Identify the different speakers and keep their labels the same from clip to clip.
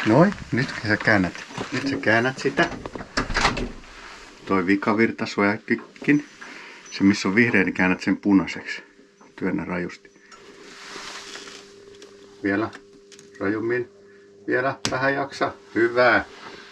Speaker 1: Noin, nyt sä käännät sitä. Toi vikavirtasuojakin. Se missä on vihreä, niin käännät sen punaiseksi. Työnnä rajusti. Vielä rajummin. Vielä vähän jaksa. Hyvä.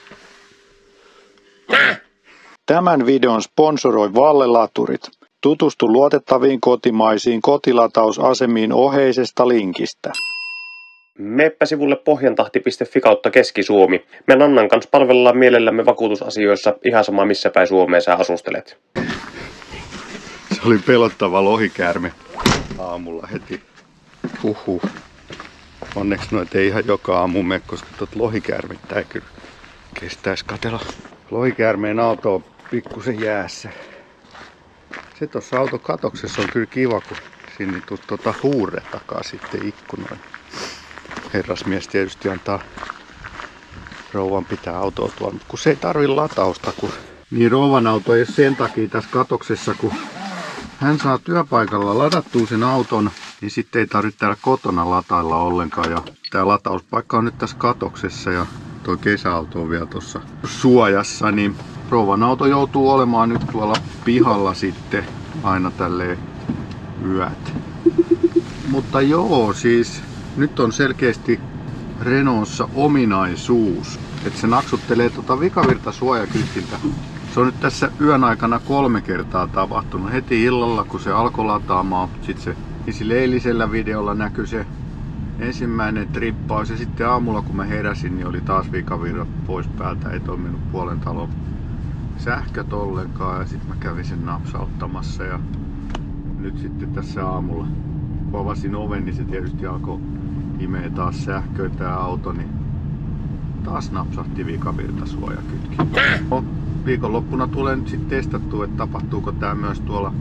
Speaker 2: Tämän videon sponsoroi Valle-laturit. Tutustu luotettaviin kotimaisiin kotilatausasemiin oheisesta linkistä.
Speaker 3: Meppä sivulle pohjantahti.fi kautta Keski-Suomi. Me Nannan kanssa palvellaan mielellämme vakuutusasioissa ihan sama missä päin Suomeen sä asustelet.
Speaker 1: Se oli pelottava lohikäärme aamulla heti. Huhhuh. Onneksi noita ei ihan joka aamu mene, koska tuot lohikäärmettä ei kyllä kestäisi katella. Lohikäärmeen auto on pikkusen jäässä. Se tuossa auton katoksessa on kyllä kiva, kun sinne tuu huurre takaa sitten ikkunoin. Herrasmies tietysti antaa rouvan pitää autoa tuolla, mutta kun se ei tarvi latausta. Niin rouvan auto ei ole sen takia tässä katoksessa, kun hän saa työpaikalla ladattua sen auton, niin sitten ei tarvitse täällä kotona latailla ollenkaan. Ja tää latauspaikka on nyt tässä katoksessa ja tuo kesäauto on vielä tuossa suojassa, niin rouvan auto joutuu olemaan nyt tuolla pihalla sitten aina tälleen yöt. Mutta joo, siis nyt on selkeästi Renaultissa ominaisuus, että se naksuttelee vikavirtasuojakyltiltä. Se on nyt tässä yön aikana 3 kertaa tapahtunut. Heti illalla, kun se alkoi lataamaan, sitten se eilisellä videolla näkyi se ensimmäinen trippaus. Ja sitten aamulla, kun mä heräsin, niin oli taas vikavirrat pois päältä. Ei toiminut puolen talon sähköt ollenkaan. Ja sitten mä kävin sen napsauttamassa. Ja nyt sitten tässä aamulla, kun avasin oven, niin se tietysti alkoi imee taas sähköä tää auto, niin taas napsahti vikavirtasuojakytki. Viikonloppuna tulee nyt sitten testattua, että tapahtuuko tää myös tuolla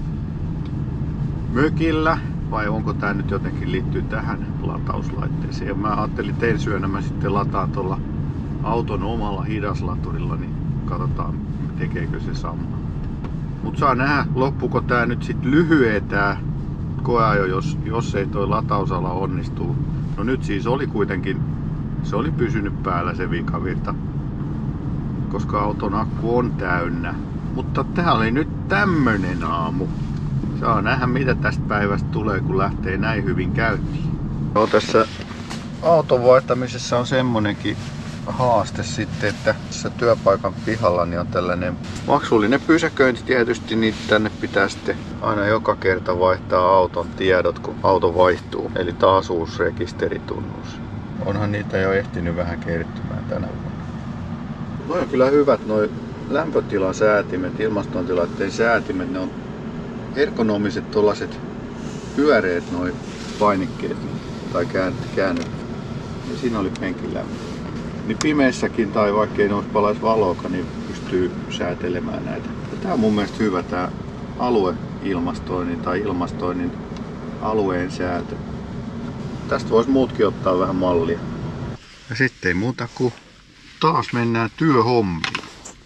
Speaker 1: mökillä vai onko tää nyt jotenkin liittyy tähän latauslaitteeseen. Ja mä ajattelin ensi yönä mä sitten lataan tuolla auton omalla hidaslaturilla, niin katsotaan tekeekö se sama. Mut saa nähdä, loppuuko tää nyt sitten lyhyen tää koeajo, jos ei toi latausala onnistuu. No nyt siis oli kuitenkin, se oli pysynyt päällä se vikavirta, koska auton akku on täynnä. Mutta tää oli nyt tämmönen aamu. Saa nähdä mitä tästä päivästä tulee, kun lähtee näin hyvin käyntiin. No, tässä auton vaihtamisessa on semmonenkin haaste sitten, että tässä työpaikan pihalla niin on tällainen maksullinen pysäköinti tietysti, niin tänne pitää sitten aina joka kerta vaihtaa auton tiedot, kun auto vaihtuu, eli taasuusrekisteritunnus. Onhan niitä jo ehtinyt vähän kertymään tänä vuonna. Noi on kyllä hyvät noi lämpötilasäätimet, ilmastointilaitteen säätimet, ne on ergonomiset tollaset pyöreät noi painikkeet tai käännet. Ja siinä oli penkin lämpö. Niin pimeessäkin tai vaikkei ne palaisi valoakaan, niin pystyy säätelemään näitä. Ja tää on mun mielestä hyvä tää alueilmastoinnin tai ilmastoinnin alueen säätö. Tästä vois muutkin ottaa vähän mallia. Ja sitten ei muuta kuin taas mennään työhommiin.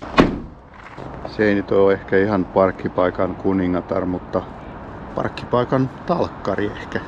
Speaker 1: Se ei nyt ole ehkä ihan parkkipaikan kuningatar, mutta parkkipaikan talkkari ehkä.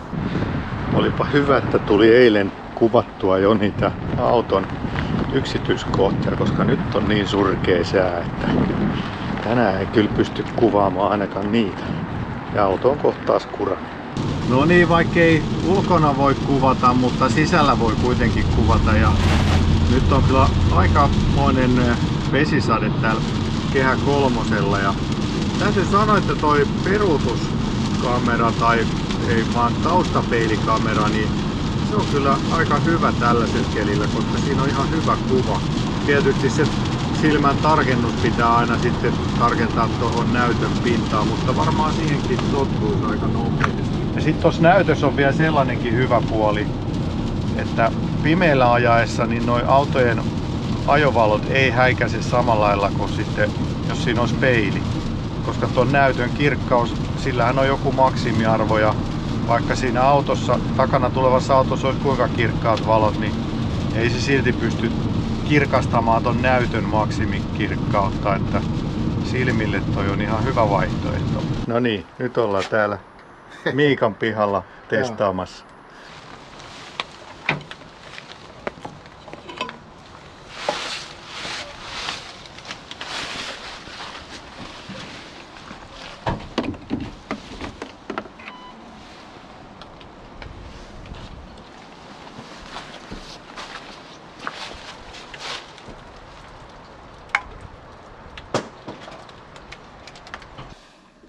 Speaker 1: Olipa hyvä, että tuli eilen kuvattua jo niitä auton yksityiskohtia, koska nyt on niin surkea sää, että tänään ei kyllä pysty kuvaamaan ainakaan niitä. Ja auto on kohtaas kurainen. No niin, vaikkei ulkona voi kuvata, mutta sisällä voi kuitenkin kuvata. Ja nyt on kyllä aikamoinen vesisade täällä Kehä Kolmosella. Ja täytyy sanoa, että toi peruutuskamera tai ei vaan taustapeilikamera, niin se on kyllä aika hyvä tällaisella kelillä, koska siinä on ihan hyvä kuva. Tietysti se silmän tarkennus pitää aina sitten tarkentaa tuohon näytön pintaan, mutta varmaan siihenkin tottuu aika nopeasti. Ja sitten tuossa näytössä on vielä sellainenkin hyvä puoli, että pimeällä ajaessa niin noi autojen ajovalot ei häikäise samalla lailla kuin sitten, jos siinä olisi peili. Koska tuon näytön kirkkaus, sillähän on joku maksimiarvo ja vaikka siinä autossa, takana tulevassa autossa olisi kuinka kirkkaat valot, niin ei se silti pysty kirkastamaan ton näytön maksimikirkkautta, että silmille toi on ihan hyvä vaihtoehto. No niin, nyt ollaan täällä Miikan pihalla testaamassa.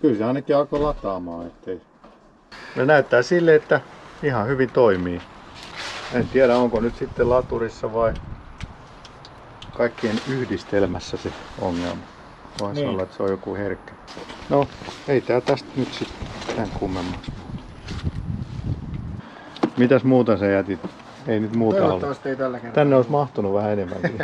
Speaker 1: Kyllä se ainakin alkoi lataamaan, ettei. Ne näyttää sille, että ihan hyvin toimii. En tiedä, onko nyt sitten laturissa vai kaikkien yhdistelmässä se ongelma. Voisi
Speaker 2: Niin.
Speaker 1: olla, että se on joku herkkä. No, ei tää tästä nyt sitten tämän kummemmaksi. Mitäs muuta sä jätit? Ei nyt muuta ole.
Speaker 2: Toivottavasti ei tällä kertaa.
Speaker 1: Tänne olisi mahtunut vähän enemmänkin.